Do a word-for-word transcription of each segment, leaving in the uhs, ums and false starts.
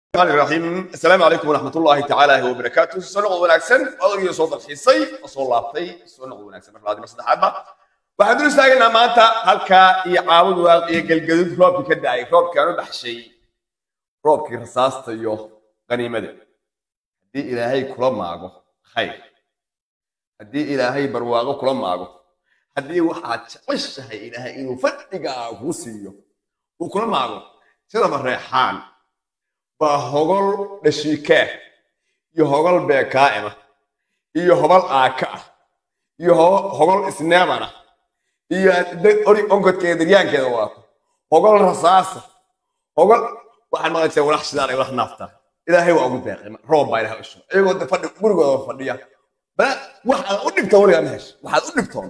الرحمن الرحيم. السلام عليكم ورحمة الله تعالى وبركاته. سنة وناكسن أضيع صوت الحصي أصول لابتي سنة وناكسن من هذه مصلحة حبة. waxaan dul istaagnaynaa maanta halka iyo caawud waaqiyo galgaduud roobkii ka dhacay roobkaanu baxshay roobkii rasaasta iyo qaniimada hadii ilaahay kula maago khayr hadii ilaahay barwaaqo kula maago hadii waxaad jeceshahay ilaahay inuu fadhiga ku siiyo uu kula maago sida mareexaan baa hogol dhashiika iyo hogol beekaa'ima iyo hobal aaka iyo hogol isneemana iyo ori onkodkeeda daryaankeeda waa hogol rasaasa hogol waxaan maqlaysay walax sidaan ay wax naafta ilaahay waa ugu deeqay roob baa ilaahay u soo iyagoo da fadhi gurigooda fadhiya ba waxa u dhigto wariga meesh waxa u dhigto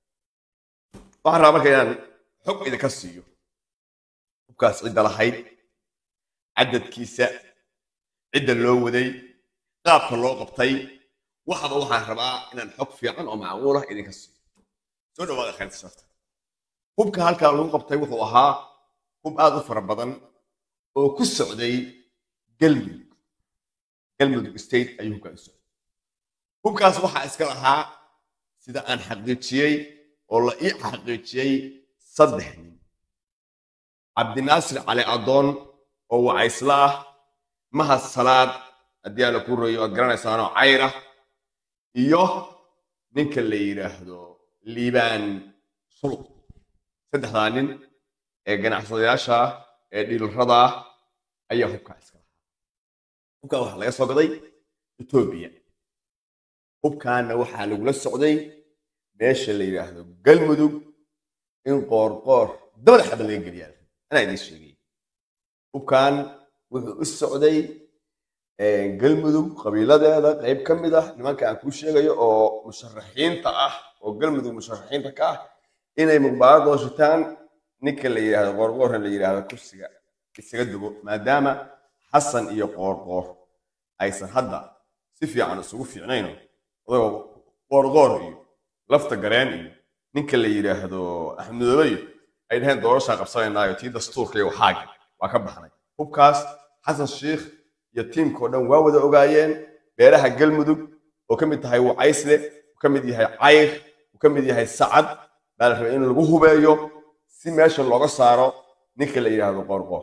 waxaan rabaa markaa inaan xog idinka siiyo xogkaas cid lahayd cadadkiisa cidda loo waday qaabka loo qabtay waxba waxaan rabaa inaan xog fiican oo macquul ah idinka siiyo soo dhawaada khayr safta hubka halka lagu qabtay wuxuu ahaa hub aad u fara badan oo ku socday galmudug galmudug state ayuu ka socday hubkaas waxa iska lahaa sida aan xaqiijiyay oo la ii xaqiijiyay saddex nin cabdinaasir cali adoon oo waa islaah mahad salaad hadii aan ku rooyo garanaysaano cayra iyo ninka la yiraahdo liibaan sulq saddexdaa nin ee ganacsadayaasha ee dhilrada ayaa hubka iska lahaa hubka waxa laga soo gaday Itoobiya hubkaana waxa lagula socday meesha la yiraahdo galmudug in qoor qoor dabada xabad laga geliyaa ana idin sheegay hubkan wuxuu u socday galmudug qabiiladeeda qayb ka mid ah nimanka aan ku sheegayo oo musharaxiinta ah oo galmudug musharaxiinta ka ah inay mubaarad dooshitaan ninka la yiraahdo qorqoor la yiraahdo kursiga isaga dugo maadaama xasan iyo qorqoor aysan hadda si fiican isugu fiicnayno oo qorqoor iyo lafta gareen iyo ninka la yiraahdo axmedooy ay dhahan doorasho qabsanaynayo tii dastuurka iyo waxaaga waa ka baxnay hubkaas xasan sheekh iyo tiimko dhan waa wada ogaayeen beeraha galmudug oo ka mid tahay wacaysle ka mid yahay cayr ka mid yahay sacad baa la rabay in lagu hubeeyo si meesha looga saaro ninka la yiraahdo qorqoor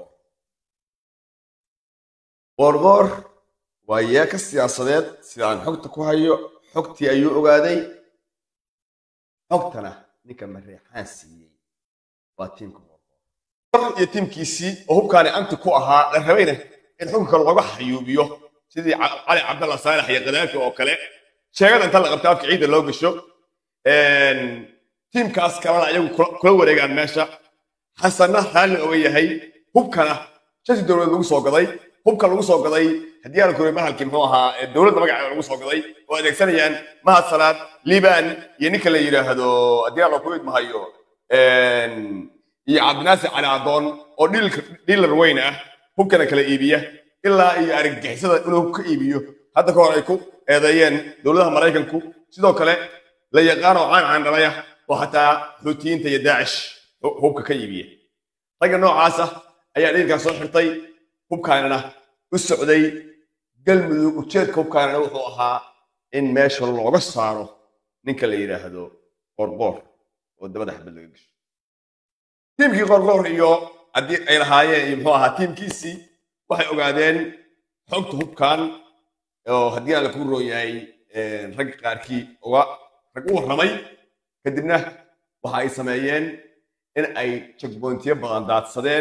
qorqoor waa yaaka siyaasadeed sidaan xogta ku hayo xogtii ayuu ogaaday xogtana ninka mareexaan siiyey waa tiimka qorqoor iyo tiimkiisii oo hubkaani anti ku ahaa la rabayna in xogka looga xayuubiyo sidii cali cabdalla saalax iyo qadaafi oo kale sheegada inta la qabtay afka ciida loo gasho een tiimkaas kalena ayagu kula wareegaan meesha xasanna raalli oga yahay hubkana shasi dowlad lagu soo gaday hubka lagu soo gaday haddii aan kore mahalkii muxuu ahaa dowladda magaceeda lagu soo gaday oo adeegsanayaan mahad salaad liibaan iyo ninka la yiraahdo haddii aan ku idmahayo een iyo cabdinaasir cali adoon oo dhiilar weyn ah hubkana kala iibiya ilaa iyo argagixisada inuu ka iibiyo hadda ka hor ay ku eedeeyeen dowladaha Mareykanku sidoo kale la yaqaan oo caan caan dhalaya oo hataa xuutiyiinta iyo daacish hubka ka iibiya ragga noocaas ah ayaa dhiilkan soo xirtay hubkaanana u socday galmudug ujeedka hubkaanana wuxuu ahaa in meesha looga saaro ninka la yiraahdo qorqoor oo dabada xabad laga gasho tiimkii qorqoor iyo haddii ay lahaayeen iyo muxuu ahaa tiimkiisii waxay ogaadeen xogta hubkan oo haddii aan la ku rooyahay rag qaarkii uga rag u warramay kadibna waxa ay sameeyeen in ay checkpointiyo badan daadsadeen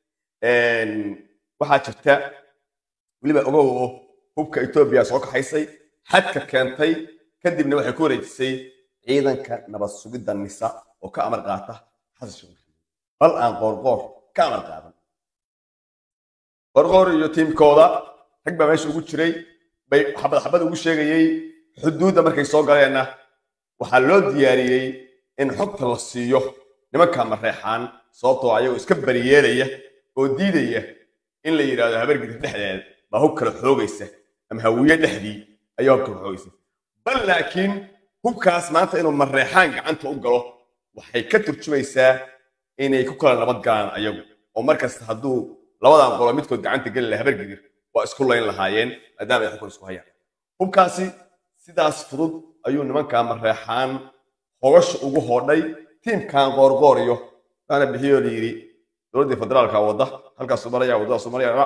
waxaa jirta weliba ogow oo hubka Itoobiya soo kaxaysay xadka keentay kadibna waxay ku wareejisay ciidanka nabad sugidda nisa oo ka amar qaata xasan sheekh bal aan qorqoor ka amar qaadan qorqoor iyo tiimkooda rag baa meesha ugu jiray bay xabad xabad ugu sheegayay xuduudda markay soo galeenna waxaa loo diyaariyey in xogta la siiyo nimanka mareexaan sababtoo ayagu iska bariyeelaya oo diidaya in la yiraahdo habargida dhexdeed baa hub kala xoogaysa ama hawiye dhexdii ayaa hub kala xoogaysa bal laakiin hubkaas maanta inuu mareexaan gacanta u galo waxay ka turjumaysaa inay ku kala nabad galaan ayagu oo markasta hadduu labadan qolo midkood gacanta gali lahaa habargidir واسكو لين لهايين مادام ay xukun isku hayaan hubkaasi sidaas fudud ayuu nimanka marreexaan hogash ugu hoodhay tiimkan qoorqooriyo ana bixiyo liiri dowladda federaalka wada halkaas Soomaaliya wada Soomaaliya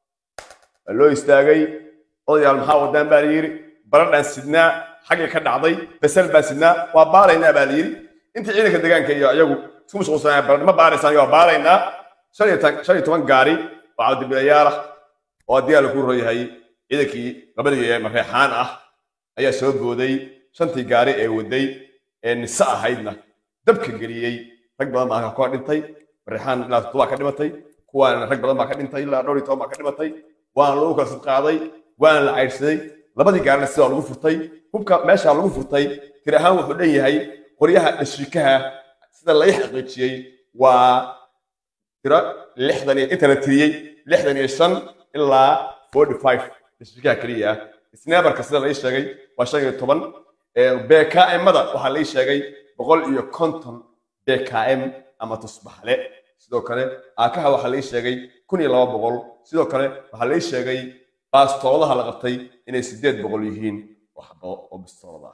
loo istaagay odayaal maxaa wadaan baa liiri baradhan sidnaa xagga ka dhacday basal baa sidnaa waa baaraynaa baa liiri inta ciidanka deegaanka iyo ayagu isku mashquulsanaa barad ma baaraysan iyo baaraynaa shan iyo toban gaari oo cabdibilayaal oo diyaar ku rooyahay ciidankii qabaliga marreexaan ah ayaa soo booday shantii gaari ee waday ee nisa ahaydna dabka galiyay rag badan baa ka dhintay marreexaan ilaa todoba ka dhimatay kuwaan rag badan baa ka dhintay ilaa dhowr iyo toban baa ka dhimatay waan lagu kala qaaday waan la cayrsaday labadii gaarina sida lagu furtay hubka meesha lagu furtay tir ahaan wuxuu dhanyahay qoryaha dhashikaha sida la xaqiijiyay waa tira lixdan iyo inta la tiriyay lixdan iyo shan ilaa forty-five dhashikaha kaliya sniperka sida la sheegay waa shan iyo toban ee B K M-da waxa la sheegay boqol iyo konton B K M ama tusbaxle sidoo kale aakaha waxa la sheegay kun iyo laba boqol sidoo kale waxa la sheegay baastoolaha la qabtay inay sideed boqol yihiin waxba oo bastoolada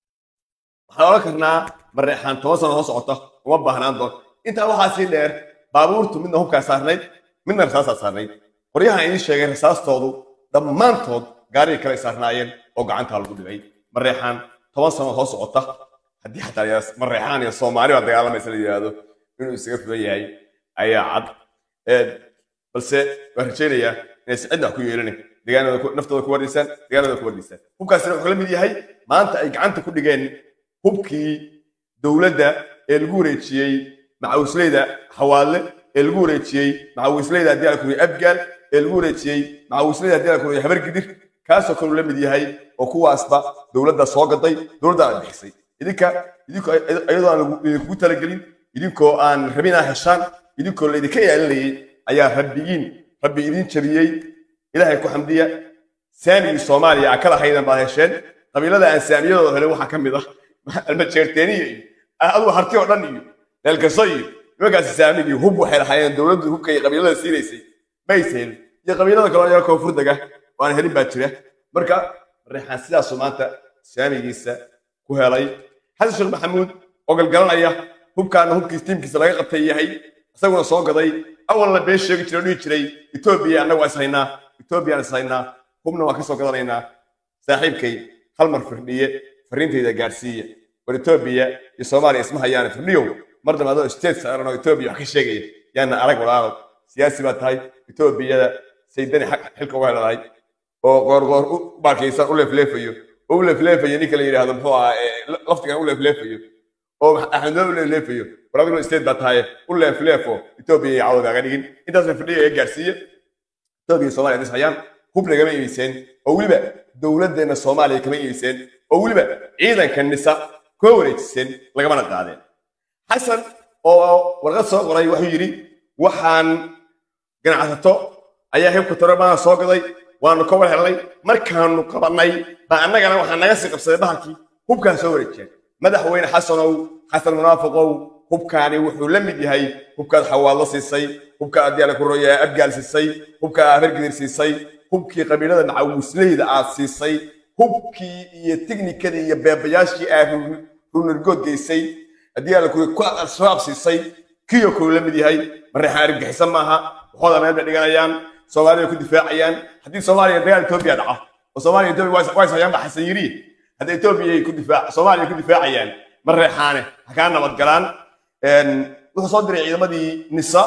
waxaan oran karnaa marreexaan toban sano hoos socota uma baahnaan doon inta waxa si dheer baabuurtu midna hubka saarnayd midna rasaas saarnayd qoryaha ay sheegay rasaastoodu dhammaantood gaari kale saarnaayeen oo gacanta lagu dhigay marreexaan toban sano hoos socota haddii xataa marreexaan iyo Soomaali waa dagaalamaysa la yiraahdo inuu isaga fulan yahay ayaa cad ee balse waan rajaynayaa inay cidda ku yeelanay deegaanada naftooda ku warisan deegaanada ku warisan hubkaasina wuxuu la mid yahay maanta ay gacanta ku dhigeen hubkii dawladda ee lagu wareejiyay macawisleyda xawaale ee lagu wareejiyay macawisleyda diyaar ku abgaal ee lagu wareejiyay macawisleyda diyaar ku habar gidir kaasoo kale la mid yahay oo kuwaasba dawladda soo gaday dawladda ay bixisay idinka idinka ayadoo aan ugu talagelin idinkoo aan rabina heshaan idinkoo leedika yeelanayay ayaa rabbigiin rabbi idin jabiyay ilaahay ku xamdiya saamigii Soomaaliya kala haydan baa hesheen qabiilada aan saamiyadooda helay waxa kamid ah alma jeerteeniyo adu harti oo dhan iyo dalkasay nimankaas saamigii hub waxay lahaayeen dawladdu hubka iyo qabiilada siinaysay maysel iyo qabiilada kale oo koonfur daga waan helin baa jira marka reexaan sidaas maanta saamigiisa ku helay Xasan Sheekh Maxamuud oo galgalanaya hubkaan hubkiis tiimkiisa laga qabtay yahay isaguna soo gaday awal la been sheegi jiray dhigi jiray Ethiopia anagu waa ishaynaa Ethiopia ishaynaa hubna waa ka soo gadanaynaa saaxiibkay hal mar firdhiye fariintayda gaarsiiya war Ethiopia iyo Soomaaliya isma hayaan firdhiyo mar damado state saaran oo Ethiopia wax ka sheegay yaana arag walaal siyaasi baa tahay Ethiopia saydani xilka waa leedahay oo goor goor u baakaysan u leefleefayo oo leefleefayo ninka la yiraahdo muxuu ah laftigan u leefleefayo oo axmed u leefleefayo walaal state baa tahay u leefleefo Ethiopia ay cawda ga dhigin intaas firdhiyo ay gaarsiiya Ethiopia Soomaaliya is hayaan hub laga iibiseen oo waliba dawladdeena Soomaaliya kama iibiseen oo waliba ciidanka nisa ku wareejiseen laga mana qaadeen Xasan oo warqad soo qoray wuxuu yiri waxaan ganacsato ayaa hebka toroobana soo gaday waanu ka war helay markaanu qabanay baa annagana waxaan naga sii qabsaday bahalkii hubkaan soo wareejiyay madaxweyne Xasan oo Xasan munaafiqow hubkaani wuxuu la mid yahay hubkaad xawaalo siisay hubka adiyaana ku rooyay abgaal siisay hubka afargidir siisay hubkii qabiilada macawisleyda aad siisay hubkii iyo tiknikada iyo beebayaashii aad runurgood geysay adiyaana ku ku asbaab siisay kiyo ku la mid yahay marreexaan argixisa maaha waxooda meel dhiganayaan Soomaaliya ku difaacayaan haddii Soomaaliya dagaal Ethiopia dhaco oo Soomaaliya Ethiopia way sayaan baxsan yiri haddii Ethiopia ku difaac Soomaaliya ku difaacayaan marreexaan ka nabad galaan een wuxuu soo diray ciidamadii nisa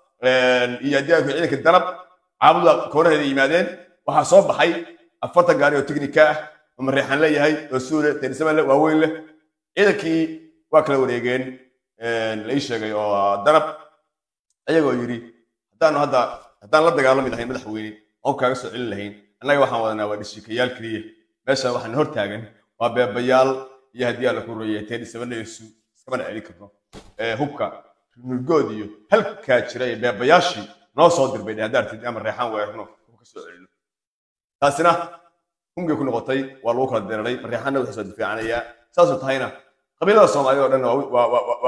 een iyo adiyaanka ciidanka danab caabuda kooraheeda yimaadeen waxa soo baxay afartan gaari oo tiknika ah oo marreexaan leeyahay oo suule teensama waa weyn leh ciidankii waa kala wareegeen een la sheegay oo danab ayagoo yiri hadaan hadda hadaan la dagaalami lahayn madaxweyne oo kaaga soo celin lahayn annaga waxaan wadanaa waa dhishikayaal kaliya meesha waxaan hor taagan waa beebayaal iyo hadii la ku rooyay teensama leeyahay iskama celin karno ee hubka nurgood iyo halka jiray beebayaashii noo soo dirbay hadaartid ama reexaan weerno ka soo celino taasina hungi ku noqotay waa lagu kala diray reexaana wuxuu soo difaacanaya saasoo tahayna qabiilada Soomaaliyeed oo dhan waa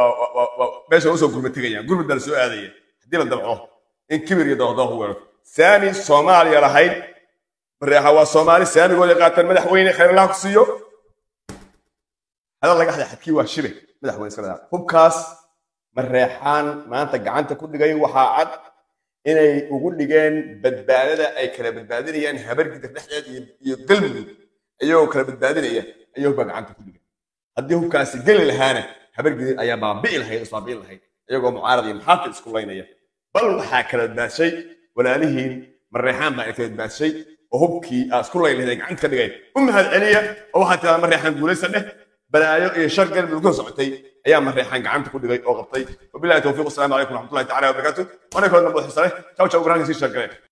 waa meesha uu soo gurmad tagayaan gurmad dal soo aadaya hadii la dabco in kibir iyo doodo weero saami Soomaaliya lahayd مريحة والصومالي سامي يقول يقاتل مدحويني خير الله كسيو هذا الله قاعد يحكي وشبه مدحوين سكلا هبكاس مريحان ما أنت قعنت كل جاي وحاعد إني أقول لجان بدبادة أي كلام بدبادة يعني هبرك تحت يظلم أيوه كلام بدبادة أيوه بقى عنك كل جاي هديه هبكاس قل الهانة هبرك أيام بابي الهي إصابي الهي أيوه معارض محافظ كلين أيه بل حاكل باشي ولا لهين مريحان ما يكتب باشي وهبكي أسكول اللي هيك عنك كذا أم هالعليا أو حتى مريحان قولي سنة بلا يشرق بالكون صعتي أيام مريحان قعنت كل جاي أو غطي وبالله التوفيق والسلام عليكم ورحمة الله تعالى وبركاته وأنا كل نبض حصله شاو شاو براني سير شرقين